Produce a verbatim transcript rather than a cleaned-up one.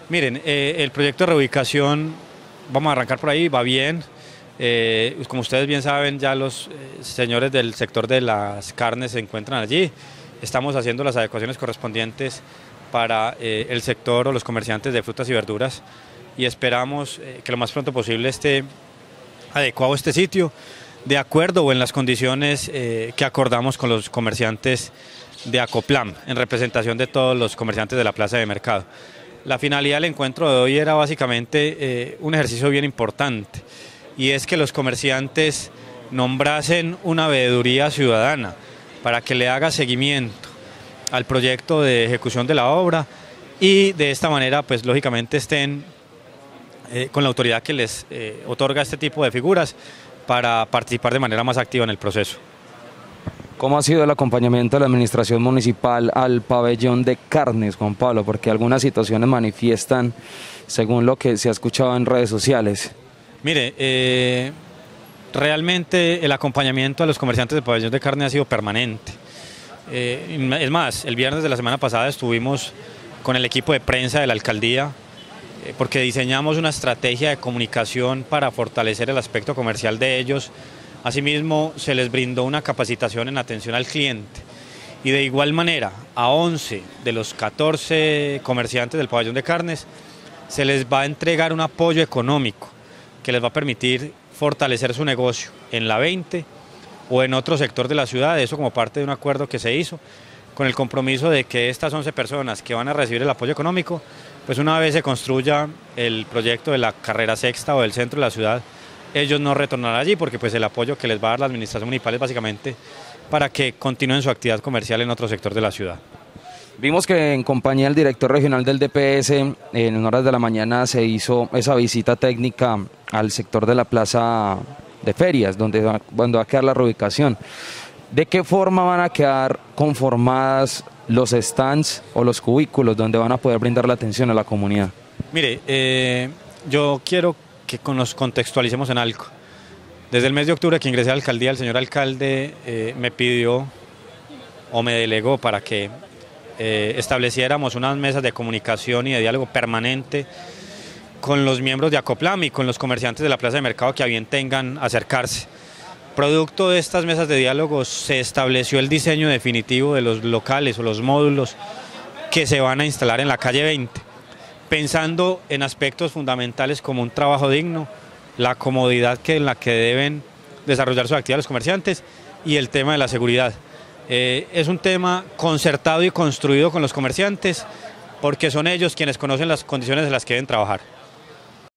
Miren, eh, el proyecto de reubicación, vamos a arrancar por ahí, va bien. Eh, como ustedes bien saben, ya los eh, señores del sector de las carnes se encuentran allí. Estamos haciendo las adecuaciones correspondientes para eh, el sector o los comerciantes de frutas y verduras y esperamos eh, que lo más pronto posible esté adecuado este sitio, de acuerdo o en las condiciones eh, que acordamos con los comerciantes de Acoplam, en representación de todos los comerciantes de la plaza de mercado. La finalidad del encuentro de hoy era básicamente eh, un ejercicio bien importante, y es que los comerciantes nombrasen una veeduría ciudadana para que le haga seguimiento al proyecto de ejecución de la obra y de esta manera, pues lógicamente estén eh, con la autoridad que les eh, otorga este tipo de figuras para participar de manera más activa en el proceso. ¿Cómo ha sido el acompañamiento de la administración municipal al pabellón de carnes, Juan Pablo? Porque algunas situaciones manifiestan, según lo que se ha escuchado en redes sociales. Mire, eh, realmente el acompañamiento a los comerciantes del pabellón de carne ha sido permanente. Eh, es más, el viernes de la semana pasada estuvimos con el equipo de prensa de la alcaldía eh, porque diseñamos una estrategia de comunicación para fortalecer el aspecto comercial de ellos. Asimismo, se les brindó una capacitación en atención al cliente y de igual manera a once de los catorce comerciantes del pabellón de carnes se les va a entregar un apoyo económico que les va a permitir fortalecer su negocio en la veinte o en otro sector de la ciudad, eso como parte de un acuerdo que se hizo con el compromiso de que estas once personas que van a recibir el apoyo económico, pues una vez se construya el proyecto de la carrera sexta o del centro de la ciudad, ellos no retornarán allí porque pues el apoyo que les va a dar la administración municipal es básicamente para que continúen su actividad comercial en otro sector de la ciudad. Vimos que en compañía del director regional del D P S, en horas de la mañana se hizo esa visita técnica al sector de la plaza de ferias, donde va, donde va a quedar la reubicación. ¿De qué forma van a quedar conformadas los stands o los cubículos donde van a poder brindar la atención a la comunidad? Mire, eh, yo quiero que nos contextualicemos en algo. Desde el mes de octubre que ingresé a la alcaldía, el señor alcalde eh, me pidió o me delegó para que eh, estableciéramos unas mesas de comunicación y de diálogo permanente con los miembros de Acoplam y con los comerciantes de la plaza de mercado que a bien tengan acercarse. Producto de estas mesas de diálogo se estableció el diseño definitivo de los locales o los módulos que se van a instalar en la calle veinte. Pensando en aspectos fundamentales como un trabajo digno, la comodidad que, en la que deben desarrollar su actividad los comerciantes y el tema de la seguridad. Eh, es un tema concertado y construido con los comerciantes porque son ellos quienes conocen las condiciones en las que deben trabajar.